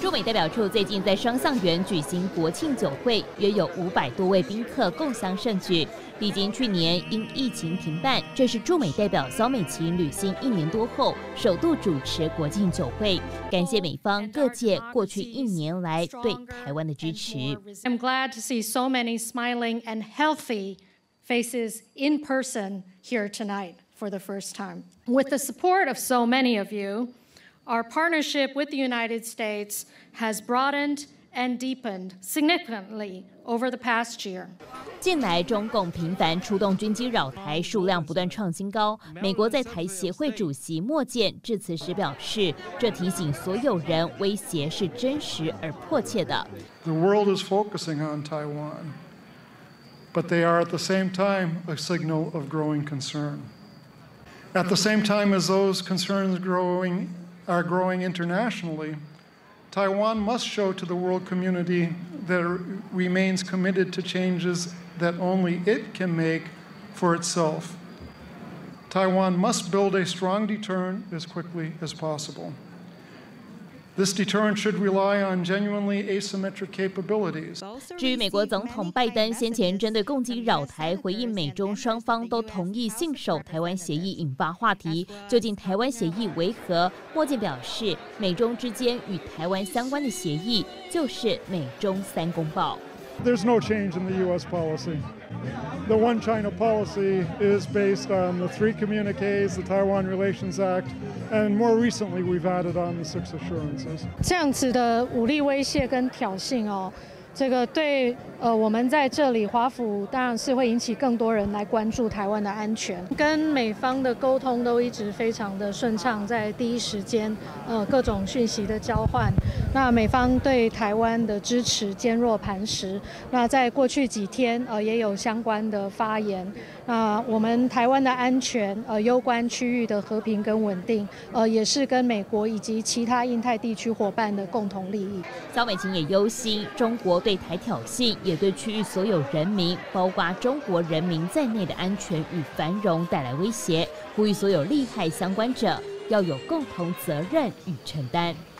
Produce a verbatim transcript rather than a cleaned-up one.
驻美代表处最近在双橡园举行国庆酒会，约有五百多位宾客共襄盛举。历经去年因疫情停办，这是驻美代表肖美琴履新一年多后首度主持国庆酒会，感谢美方各界过去一年来对台湾的支持。 I'm glad to see so many smiling and healthy faces in person here tonight for the first time. With the support of so many of you, our partnership with the United States has broadened and deepened significantly over the past year. 近来，中共频繁出动军机扰台，数量不断创新高。美国在台协会主席莫健致辞时表示，这提醒所有人，威胁是真实而迫切的。 The world is focusing on Taiwan, but they are at the same time a signal of growing concern. At the same time as those concerns growing are growing internationally, Taiwan must show to the world community that it remains committed to changes that only it can make for itself. Taiwan must build a strong deterrent as quickly as possible. This deterrent should rely on genuinely asymmetric capabilities. 至于美国总统拜登先前针对共机扰台回应，美中双方都同意信守台湾协议，引发话题。究竟台湾协议为何？莫健表示，美中之间与台湾相关的协议就是美中三公报。 There's no change in the U S policy. The One China policy is based on the three communiques, the Taiwan Relations Act, and more recently we've added on the six assurances. 这样子的武力威胁跟挑衅哦，这个对呃我们在这里华府当然是会引起更多人来关注台湾的安全。跟美方的沟通都一直非常的顺畅，在第一时间呃各种讯息的交换。那美方对台湾的支持坚若磐石。那在过去几天呃也有相关的发言。那我们台湾的安全呃攸关区域的和平跟稳定，呃也是跟美国以及其他印太地区伙伴的共同利益。 肖美琴也忧心中国对台挑衅，也对区域所有人民，包括中国人民在内的安全与繁荣带来威胁，呼吁所有利害相关者要有共同责任与承担。